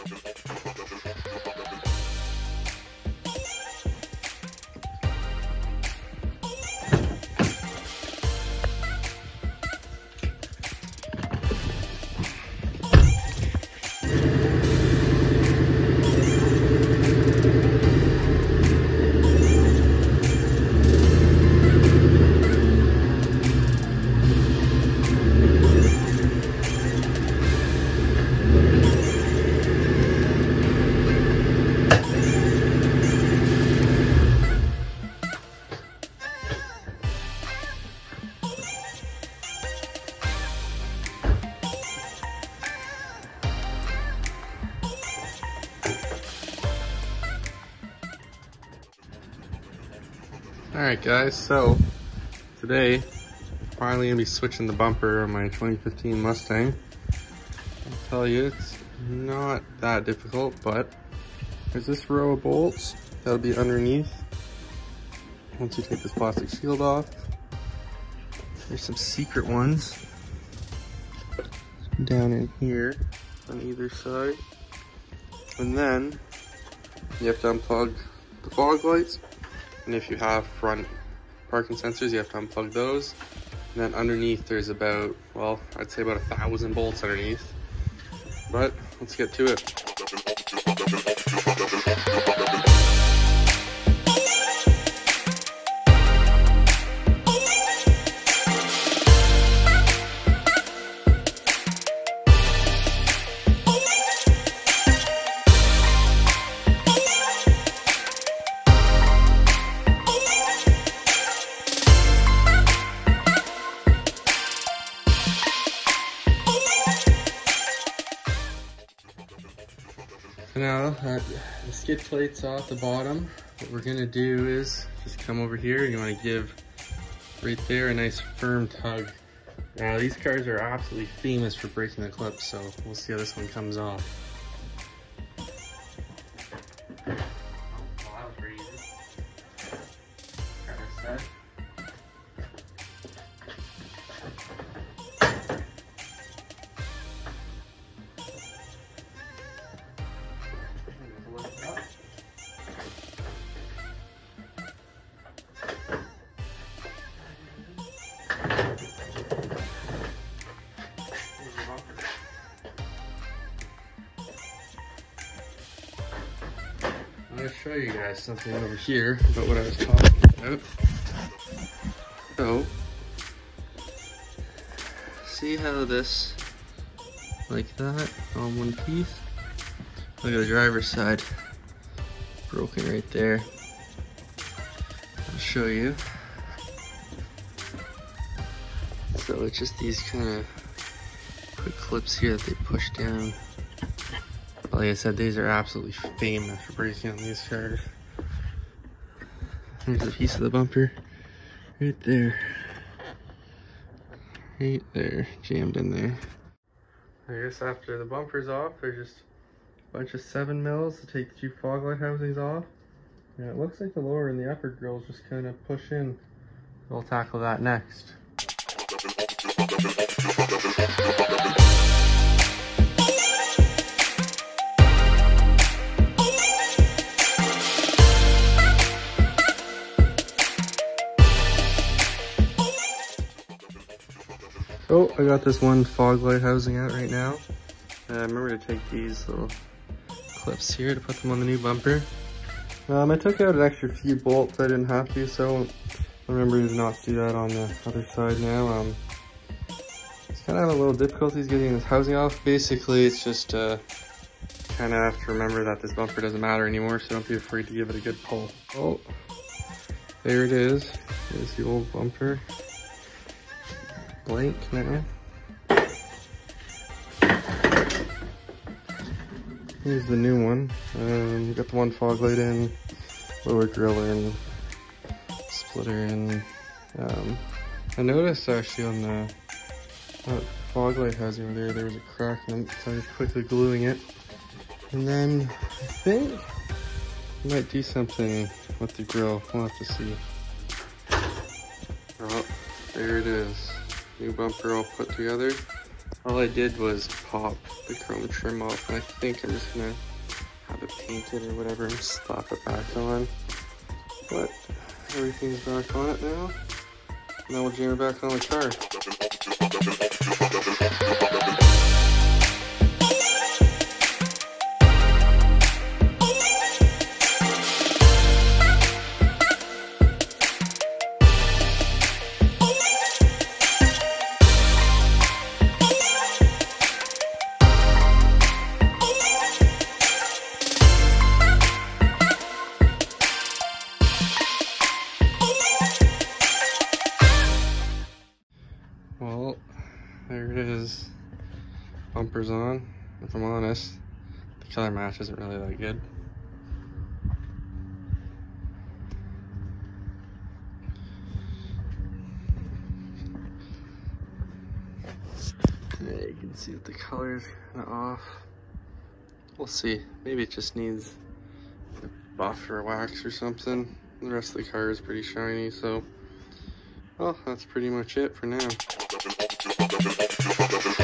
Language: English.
Alright guys, so today finally gonna be switching the bumper on my 2015 Mustang. I'll tell you, it's not that difficult, but there's this row of bolts that'll be underneath. Once you take this plastic shield off, there's some secret ones down in here on either side. And then you have to unplug the fog lights. And if you have front parking sensors, you have to unplug those. And then underneath there's about, well, I'd say about 1,000 bolts underneath. But let's get to it. Now that the skid plate's off the bottom, what we're gonna do is just come over here and you wanna give right there a nice firm tug. Now these cars are absolutely famous for breaking the clips, so we'll see how this one comes off. I'm going to show you guys something over here about what I was talking about. So, see how this, like that, on one piece? Look at the driver's side, broken right there. I'll show you. So it's just these kind of quick clips here that they push down. Like I said, these are absolutely famous for breaking on these cars. There's a piece of the bumper right there. Right there, jammed in there. I guess after the bumper's off, there's just a bunch of 7 mils to take the 2 fog light housings off. And it looks like the lower and the upper grills just kind of push in. We'll tackle that next. So I got this one fog light housing out right now. Remember to take these little clips here to put them on the new bumper. I took out an extra few bolts. I didn't have to, so remember to not do that on the other side now. Just kind of have a little difficulties getting this housing off. Basically, it's just kind of have to remember that this bumper doesn't matter anymore, so don't be afraid to give it a good pull. Oh, there it is. There's the old bumper. Blank now. Here's the new one. Got the one fog light in, lower grill in, splitter in. I noticed actually on the fog light housing over there was a crack, and so I was quickly gluing it. And then I think I might do something with the grill. We'll have to see. Oh, there it is. New bumper all put together. All I did was pop the chrome trim off, and I think I'm just gonna have it painted or whatever and slap it back on. But everything's back on it now. Now we'll jam it back on the car. Well, there it is. Bumper's on. If I'm honest, the color match isn't really that good. Yeah, you can see that the color's kind of off. We'll see. Maybe it just needs a buff or a wax or something. The rest of the car is pretty shiny, so well, that's pretty much it for now.